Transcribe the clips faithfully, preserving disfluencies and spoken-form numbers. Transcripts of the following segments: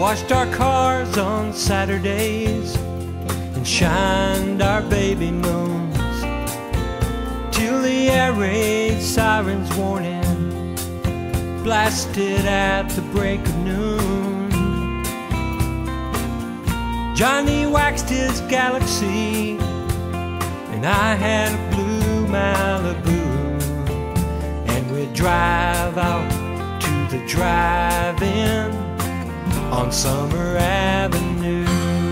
washed our cars on Saturdays and shined our baby moons till the air raid sirens warning blasted at the break of noon. Johnny waxed his Galaxy and I had a blue Malibu, and we'd drive out to the drive-in on Summer Avenue.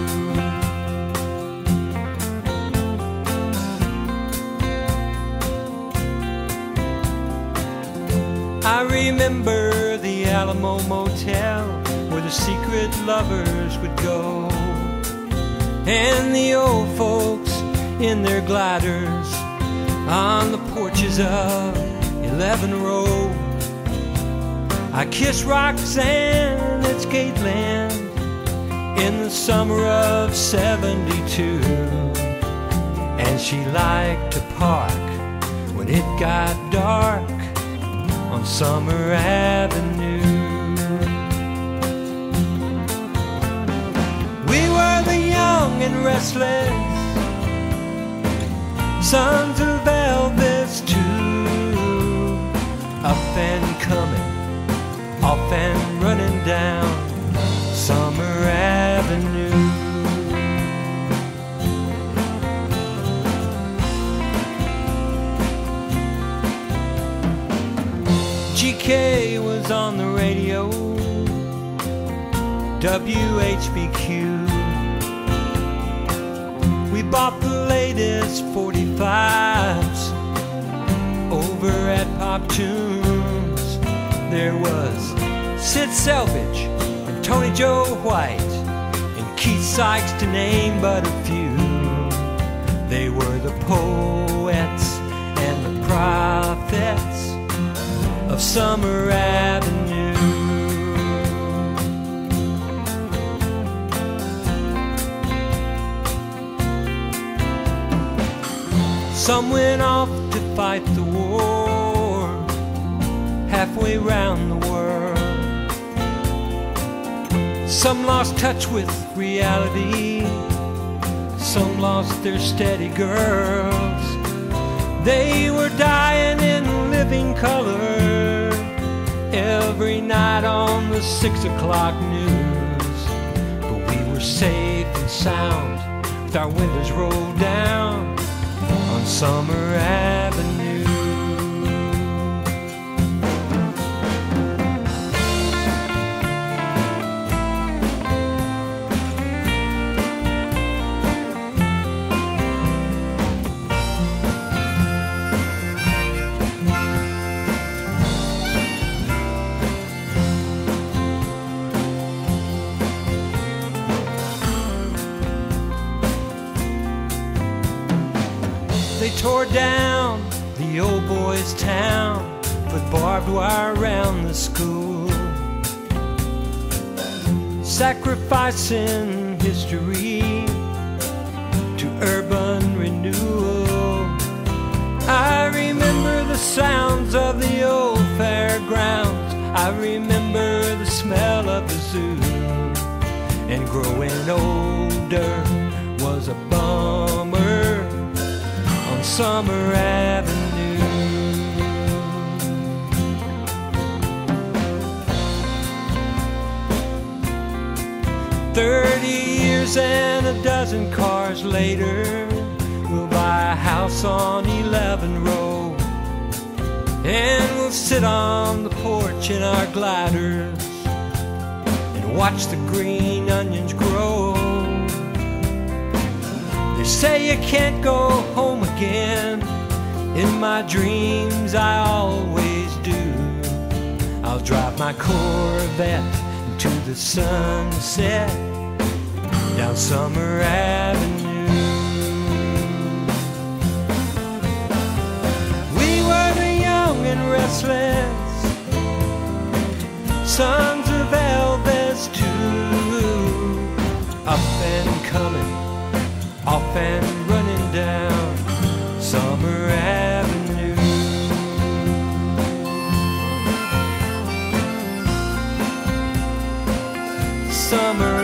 I remember the Alamo Motel where the secret lovers would go, and the old folks in their gliders on the porches of eleven Row. I kissed Roxanne at Skateland in the summer of seventy-two, and she liked to park when it got dark on Summer Avenue. We were the young and restless sons of Elvis too, up and coming, off and running down Summer Avenue. G K was on the radio, W H B Q. We bought the latest forty-fives over at Pop Tunes. There was Sid Selvage and Tony Joe White and Keith Sykes, to name but a few. They were the poets and the prophets of Summer Avenue. Some went off to fight the war halfway round the world. Some lost touch with reality, some lost their steady girls. They were dying in living color every night on the six o'clock news. But we were safe and sound with our windows rolled down on Summer Avenue. They tore down the old boys' town, put barbed wire around the school, sacrificing history to urban renewal. I remember the sounds of the old fairgrounds, I remember the smell of the zoo, and growing older was a bummer on Summer Avenue. Thirty years and a dozen cars later, we'll buy a house on eleven Row, and we'll sit on the porch in our gliders and watch the green onions grow. They say you can't go home again. In my dreams I always do. I'll drive my Corvette into the sunset down Summer Avenue. We were the young and restless sons of Elvis too, up and coming, off and running down Summer Avenue. Summer